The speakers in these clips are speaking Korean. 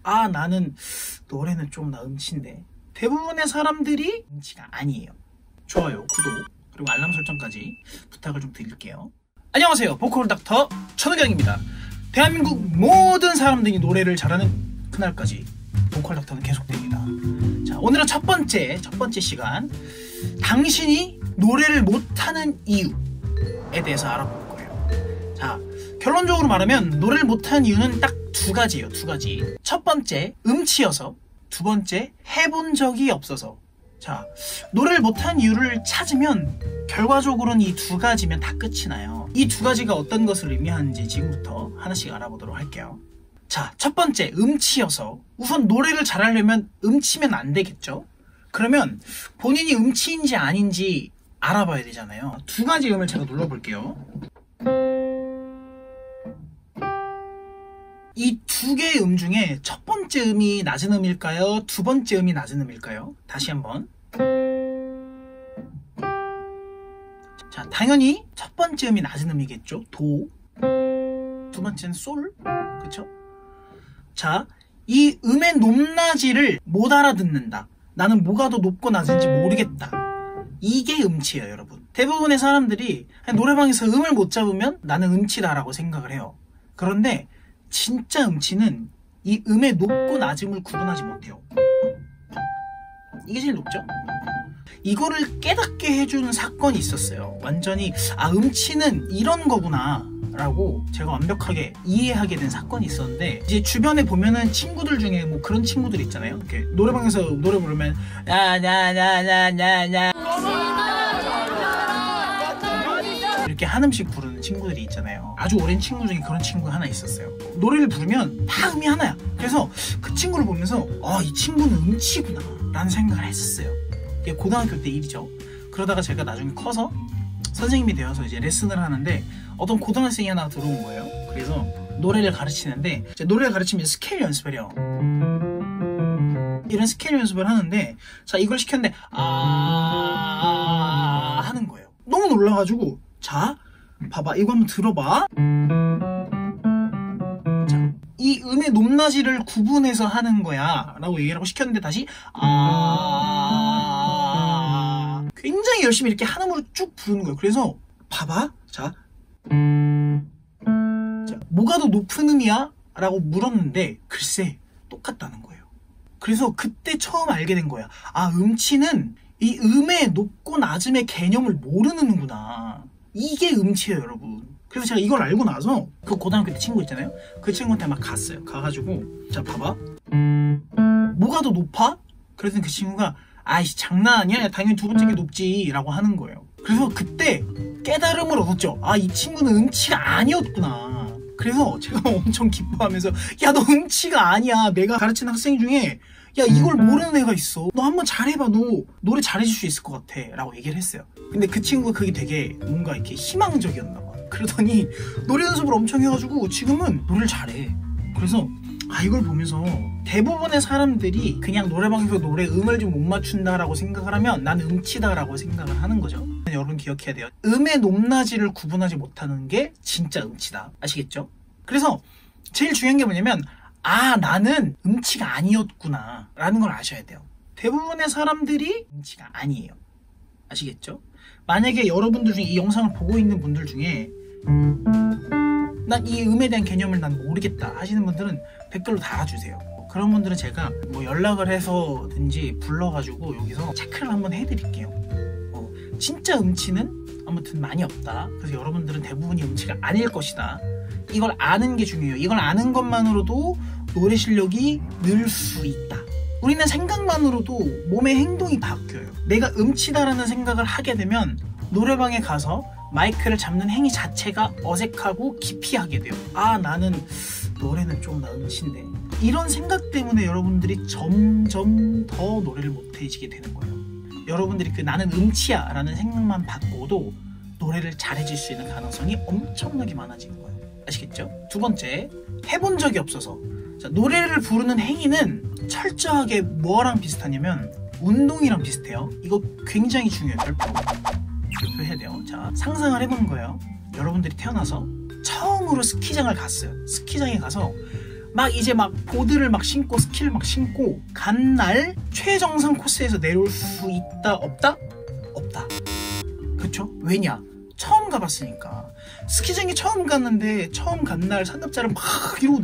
아 나는 노래는 좀 나 음치인데. 대부분의 사람들이 음치가 아니에요. 좋아요, 구독, 그리고 알람 설정까지 부탁을 좀 드릴게요. 안녕하세요, 보컬 닥터 천우경입니다. 대한민국 모든 사람들이 노래를 잘하는 그날까지 보컬 닥터는 계속됩니다. 자, 오늘은 첫 번째 시간, 당신이 노래를 못하는 이유에 대해서 알아볼 거예요. 자, 결론적으로 말하면 노래를 못하는 이유는 딱 두 가지예요. 두 가지. 첫 번째, 음치여서. 두 번째, 해본 적이 없어서. 자, 노래를 못하는 이유를 찾으면 결과적으로는 이 두 가지면 다 끝이 나요. 이 두 가지가 어떤 것을 의미하는지 지금부터 하나씩 알아보도록 할게요. 자, 첫 번째, 음치여서. 우선 노래를 잘하려면 음치면 안 되겠죠? 그러면 본인이 음치인지 아닌지 알아봐야 되잖아요. 두 가지 음을 제가 눌러볼게요. 이 두 개의 음 중에 첫 번째 음이 낮은 음일까요? 두 번째 음이 낮은 음일까요? 다시 한번. 자, 당연히 첫 번째 음이 낮은 음이겠죠. 도. 두 번째는 솔. 그쵸? 자, 이 음의 높낮이를 못 알아듣는다. 나는 뭐가 더 높고 낮은지 모르겠다. 이게 음치예요, 여러분. 대부분의 사람들이 노래방에서 음을 못 잡으면 나는 음치다라고 생각을 해요. 그런데 진짜 음치는 이 음의 높고 낮음을 구분하지 못해요. 이게 제일 높죠? 이거를 깨닫게 해준 사건이 있었어요. 완전히 음치는 이런 거구나 라고 제가 완벽하게 이해하게 된 사건이 있었는데, 이제 주변에 보면은 친구들 중에 뭐 그런 친구들 있잖아요. 이렇게 노래방에서 노래 부르면 야야야야야야 이렇게 한음씩 부르는 친구들이 있잖아요. 아주 오랜 친구 중에 그런 친구가 하나 있었어요. 노래를 부르면 다 음이 하나야. 그래서 그 친구를 보면서 이 친구는 음치구나 라는 생각을 했었어요. 이게 고등학교 때 일이죠. 그러다가 제가 나중에 커서 선생님이 되어서 이제 레슨을 하는데 어떤 고등학생이 하나 들어온 거예요. 그래서 노래를 가르치는데, 노래를 가르치면 스케일 연습을 해요. 이런 스케일 연습을 하는데, 자, 이걸 시켰는데 하는 거예요. 너무 놀라가지고, 자, 봐봐, 이거 한번 들어봐. 자, 이 음의 높낮이를 구분해서 하는 거야 라고 얘기를 하고 시켰는데, 다시 굉장히 열심히 이렇게 한음으로 쭉 부르는 거예요. 그래서 봐봐, 자, 뭐가 더 높은 음이야? 라고 물었는데 글쎄 똑같다는 거예요. 그래서 그때 처음 알게 된 거야. 음치는 이 음의 높고 낮음의 개념을 모르는구나. 이게 음치예요, 여러분. 그래서 제가 이걸 알고 나서 그 고등학교 때 친구 있잖아요. 그 친구한테 막 갔어요. 가가지고, 자, 봐봐, 뭐가 더 높아? 그랬더니 그 친구가 아이씨 장난 아니야, 당연히 두 번째 게 높지 라고 하는 거예요. 그래서 그때 깨달음을 얻었죠. 이 친구는 음치가 아니었구나. 그래서 제가 엄청 기뻐하면서, 야, 너 음치가 아니야. 내가 가르친 학생 중에 야, 이걸 모르는 애가 있어. 너 한번 잘해봐. 너 노래 잘해줄 수 있을 것 같아 라고 얘기를 했어요. 근데 그 친구가 그게 되게 뭔가 이렇게 희망적이었나 봐. 그러더니 노래 연습을 엄청 해가지고 지금은 노래를 잘해. 그래서 이걸 보면서 대부분의 사람들이 그냥 노래방에서 노래 음을 좀 못 맞춘다라고 생각을 하면 나는 음치다라고 생각을 하는 거죠. 여러분 기억해야 돼요. 음의 높낮이를 구분하지 못하는 게 진짜 음치다. 아시겠죠? 그래서 제일 중요한 게 뭐냐면 나는 음치가 아니었구나 라는 걸 아셔야 돼요. 대부분의 사람들이 음치가 아니에요. 아시겠죠? 만약에 여러분들 중에 이 영상을 보고 있는 분들 중에 난 이 음에 대한 개념을 난 모르겠다 하시는 분들은 댓글로 달아주세요. 그런 분들은 제가 뭐 연락을 해서든지 불러가지고 여기서 체크를 한번 해드릴게요. 진짜 음치는 아무튼 많이 없다. 그래서 여러분들은 대부분이 음치가 아닐 것이다. 이걸 아는 게 중요해요. 이걸 아는 것만으로도 노래 실력이 늘 수 있다. 우리는 생각만으로도 몸의 행동이 바뀌어요. 내가 음치다라는 생각을 하게 되면 노래방에 가서 마이크를 잡는 행위 자체가 어색하고 기피하게 돼요. 나는 노래는 좀 나 음치인데. 이런 생각 때문에 여러분들이 점점 더 노래를 못해지게 되는 거예요. 여러분들이 나는 음치야 라는 생각만 바꿔도 노래를 잘해줄 수 있는 가능성이 엄청나게 많아지는 거예요. 아시겠죠? 두 번째, 해본 적이 없어서. 자, 노래를 부르는 행위는 철저하게 뭐랑 비슷하냐면 운동이랑 비슷해요. 이거 굉장히 중요해요. 발표해야 돼요. 자, 상상을 해보는 거예요. 여러분들이 태어나서 처음으로 스키장을 갔어요. 스키장에 가서 막 이제 막 보드를 막 신고 스키를 막 신고 간 날 최정상 코스에서 내려올 수 있다 없다? 없다. 그쵸? 왜냐? 처음 가봤으니까. 스키장에 처음 갔는데 처음 간 날 상급자를 막 이러고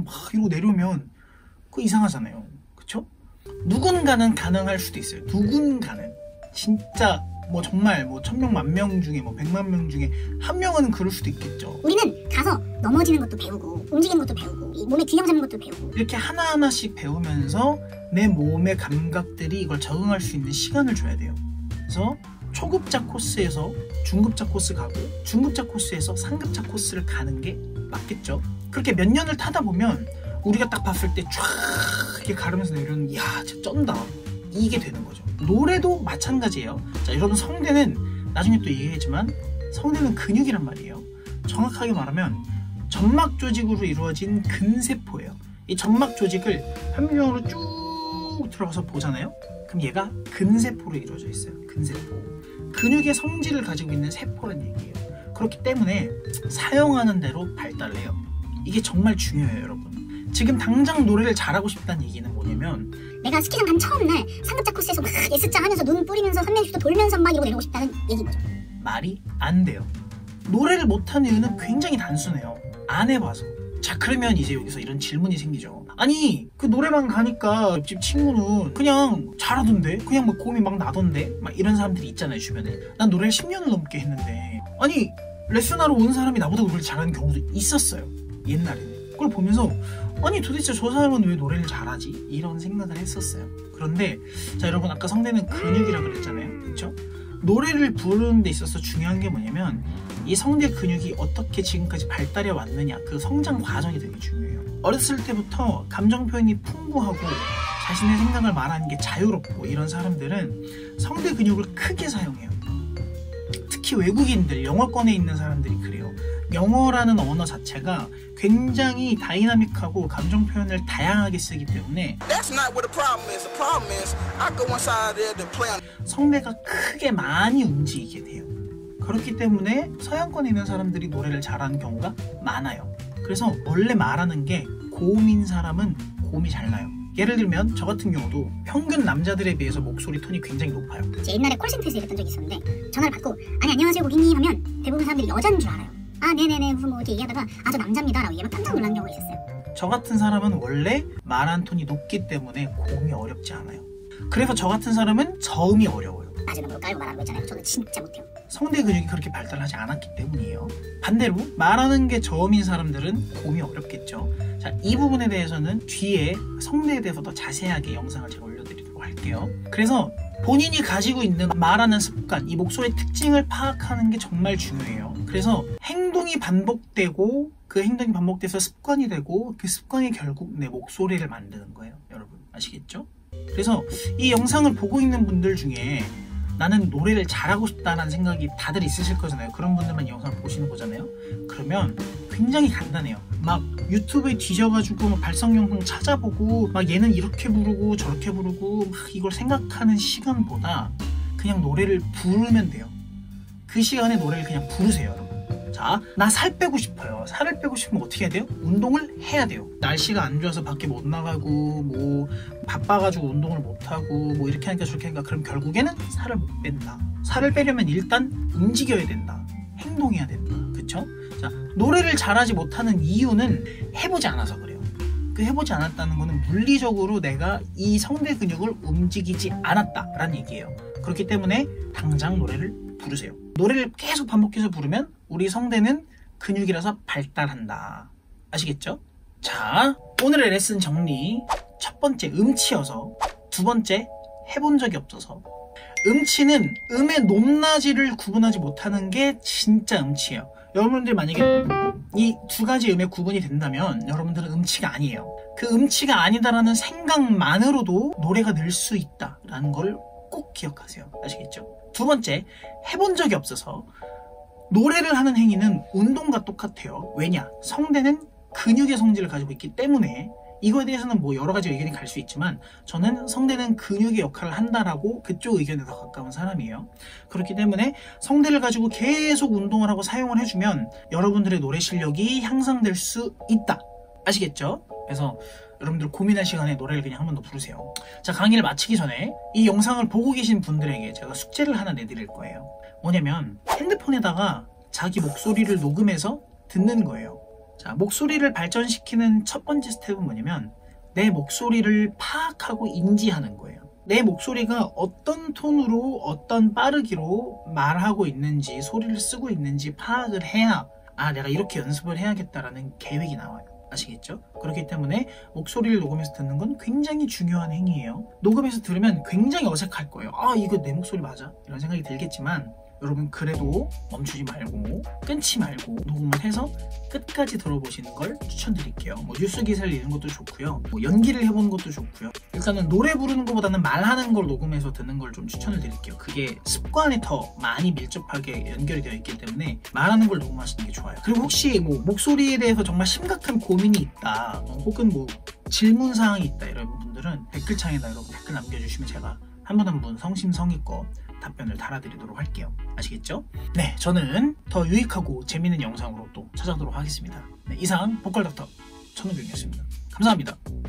내려오면 그거 이상하잖아요. 그쵸? 누군가는 가능할 수도 있어요. 누군가는 진짜 뭐 정말 뭐 1000명, 10,000명 중에 뭐 100만 명 중에 한 명은 그럴 수도 있겠죠. 우리는 가서 넘어지는 것도 배우고 움직이는 것도 배우고 이 몸에 균형 잡는 것도 배우고 이렇게 하나하나씩 배우면서 내 몸의 감각들이 이걸 적응할 수 있는 시간을 줘야 돼요. 그래서 초급자 코스에서 중급자 코스 가고 중급자 코스에서 상급자 코스를 가는 게 맞겠죠. 그렇게 몇 년을 타다 보면 우리가 딱 봤을 때 쫙 이렇게 가르면서 내려오는 이야 진짜 쩐다 이게 되는 거죠. 노래도 마찬가지예요. 자, 여러분 성대는 나중에 또 얘기하지만 성대는 근육이란 말이에요. 정확하게 말하면 점막 조직으로 이루어진 근세포예요. 이 점막 조직을 현미경으로 쭉 들어가서 보잖아요. 그럼 얘가 근세포로 이루어져 있어요. 근세포. 근육의 성질을 가지고 있는 세포란 얘기예요. 그렇기 때문에 사용하는 대로 발달해요. 이게 정말 중요해요, 여러분. 지금 당장 노래를 잘하고 싶다는 얘기는 뭐냐면 내가 스키장 간 처음 날 상급자 코스에서 막 S자 하면서 눈 뿌리면서 360도 돌면서 막 이러고 내려오고 싶다는 얘기인 거죠. 말이 안 돼요. 노래를 못하는 이유는 굉장히 단순해요. 안 해봐서. 자, 그러면 이제 여기서 이런 질문이 생기죠. 아니 그 노래방 가니까 옆집 친구는 그냥 잘하던데 그냥 막 고음이 막 나던데 막 이런 사람들이 있잖아요 주변에. 난 노래를 10년을 넘게 했는데 아니 레슨하러 온 사람이 나보다 노래를 잘하는 경우도 있었어요 옛날에는. 그걸 보면서 아니 도대체 저 사람은 왜 노래를 잘하지? 이런 생각을 했었어요. 그런데 자 여러분 아까 성대는 근육이라고 그랬잖아요. 그렇죠? 노래를 부르는 데 있어서 중요한 게 뭐냐면 이 성대 근육이 어떻게 지금까지 발달해 왔느냐 그 성장 과정이 되게 중요해요. 어렸을 때부터 감정 표현이 풍부하고 자신의 생각을 말하는 게 자유롭고 이런 사람들은 성대 근육을 크게 사용해요. 특히 외국인들, 영어권에 있는 사람들이 그래요. 영어라는 언어 자체가 굉장히 다이나믹하고 감정 표현을 다양하게 쓰기 때문에 성대가 크게 많이 움직이게 돼요. 그렇기 때문에 서양권에 있는 사람들이 노래를 잘하는 경우가 많아요. 그래서 원래 말하는 게 고음인 사람은 고음이 잘 나요. 예를 들면 저 같은 경우도 평균 남자들에 비해서 목소리 톤이 굉장히 높아요. 제가 옛날에 콜센터에서 일했던 적이 있었는데 전화를 받고 아니 안녕하세요 고객님 하면 대부분 사람들이 여자인 줄 알아요. 아 네네네 무슨 뭐 이렇게 얘기하다가 아 저 남자입니다 라고 얘기하면 깜짝 놀란 경우가 있었어요. 저 같은 사람은 원래 말하는 톤이 높기 때문에 고음이 어렵지 않아요. 그래서 저 같은 사람은 저음이 어려워요. 낮은 음으로 깔고 말하는 거 있잖아요. 저는 진짜 못해요. 성대 근육이 그렇게 발달하지 않았기 때문이에요. 반대로 말하는 게 저음인 사람들은 고음이 어렵겠죠. 자, 이 부분에 대해서는 뒤에 성대에 대해서 더 자세하게 영상을 제가 올려드리도록 할게요. 그래서 본인이 가지고 있는 말하는 습관, 이 목소리의 특징을 파악하는 게 정말 중요해요. 그래서 행동이 반복되고 그 행동이 반복돼서 습관이 되고 그 습관이 결국 내 목소리를 만드는 거예요. 여러분 아시겠죠? 그래서 이 영상을 보고 있는 분들 중에 나는 노래를 잘하고 싶다는 생각이 다들 있으실 거잖아요. 그런 분들만 이 영상을 보시는 거잖아요. 그러면 굉장히 간단해요. 막 유튜브에 뒤져가지고 막 발성 영상 찾아보고 막 얘는 이렇게 부르고 저렇게 부르고 막 이걸 생각하는 시간보다 그냥 노래를 부르면 돼요. 그 시간에 노래를 그냥 부르세요, 여러분. 자, 나 살 빼고 싶어요. 살을 빼고 싶으면 어떻게 해야 돼요? 운동을 해야 돼요. 날씨가 안 좋아서 밖에 못 나가고 뭐 바빠가지고 운동을 못하고 뭐 이렇게 하니까 저렇게 하니까 그럼 결국에는 살을 못 뺀다. 살을 빼려면 일단 움직여야 된다. 행동해야 된다. 그쵸? 자, 노래를 잘하지 못하는 이유는 해보지 않아서 그래요. 그 해보지 않았다는 거는 물리적으로 내가 이 성대 근육을 움직이지 않았다라는 얘기예요. 그렇기 때문에 당장 노래를 부르세요. 노래를 계속 반복해서 부르면 우리 성대는 근육이라서 발달한다. 아시겠죠? 자, 오늘의 레슨 정리. 첫 번째 음치여서, 두 번째 해본 적이 없어서. 음치는 음의 높낮이를 구분하지 못하는 게 진짜 음치예요. 여러분들 만약에 이 두 가지 음의 구분이 된다면 여러분들은 음치가 아니에요. 그 음치가 아니다라는 생각만으로도 노래가 늘 수 있다라는 걸 꼭 기억하세요. 아시겠죠? 두 번째, 해본 적이 없어서. 노래를 하는 행위는 운동과 똑같아요. 왜냐? 성대는 근육의 성질을 가지고 있기 때문에 이거에 대해서는 뭐 여러 가지 의견이 갈 수 있지만 저는 성대는 근육의 역할을 한다라고 그쪽 의견에 더 가까운 사람이에요. 그렇기 때문에 성대를 가지고 계속 운동을 하고 사용을 해주면 여러분들의 노래 실력이 향상될 수 있다. 아시겠죠? 그래서 여러분들 고민할 시간에 노래를 그냥 한 번 더 부르세요. 자, 강의를 마치기 전에 이 영상을 보고 계신 분들에게 제가 숙제를 하나 내드릴 거예요. 뭐냐면 핸드폰에다가 자기 목소리를 녹음해서 듣는 거예요. 자, 목소리를 발전시키는 첫 번째 스텝은 뭐냐면 내 목소리를 파악하고 인지하는 거예요. 내 목소리가 어떤 톤으로 어떤 빠르기로 말하고 있는지 소리를 쓰고 있는지 파악을 해야 아, 내가 이렇게 연습을 해야겠다라는 계획이 나와요. 아시겠죠? 그렇기 때문에 목소리를 녹음해서 듣는 건 굉장히 중요한 행위예요. 녹음해서 들으면 굉장히 어색할 거예요. 아, 이거 내 목소리 맞아? 이런 생각이 들겠지만 여러분 그래도 멈추지 말고 끊지 말고 녹음을 해서 끝까지 들어보시는 걸 추천드릴게요. 뭐 뉴스 기사를 읽는 것도 좋고요. 뭐 연기를 해보는 것도 좋고요. 일단은 노래 부르는 것보다는 말하는 걸 녹음해서 듣는 걸 좀 추천을 드릴게요. 그게 습관에 더 많이 밀접하게 연결이 되어 있기 때문에 말하는 걸 녹음하시는 게 좋아요. 그리고 혹시 뭐 목소리에 대해서 정말 심각한 고민이 있다 혹은 뭐 질문사항이 있다 이런 분들은 댓글창에다 여러분 댓글 남겨주시면 제가 한 분 한 분 성심성의껏 답변을 달아드리도록 할게요. 아시겠죠? 네, 저는 더 유익하고 재밌는 영상으로 또 찾아오도록 하겠습니다. 네, 이상 보컬 닥터 천우경이었습니다. 감사합니다.